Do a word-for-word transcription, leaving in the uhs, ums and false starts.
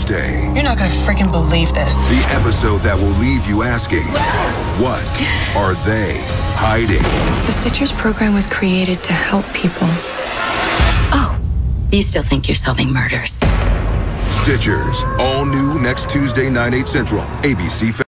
Tuesday. You're not gonna freaking believe this. The episode that will leave you asking, what are they hiding? The Stitchers program was created to help people. Oh, you still think you're solving murders? Stitchers, all new next Tuesday, nine, eight Central, A B C.